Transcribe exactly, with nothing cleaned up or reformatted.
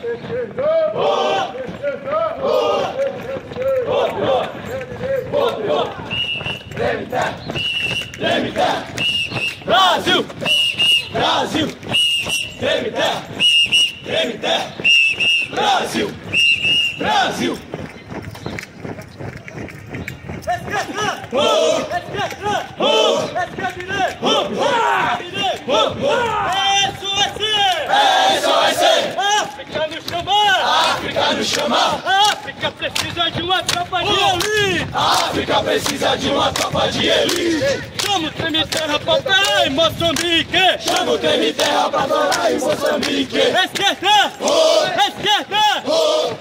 Treme terra, treme terra, Brasil, Brasil, treme terra, treme terra, Brasil, Brasil. Esquerda! Oh! Esquerda! Oh! Esquerda direita! Oh! Isso vai ser! Isso vai ser! África nos chamar! África nos chamar! África precisa de uma tropa de elite! África precisa de uma tropa de elite! Chama o treme terra pra operar em Moçambique! Chama o treme terra pra operar em Moçambique! Esquerda! Oh! Esquerda! Oh!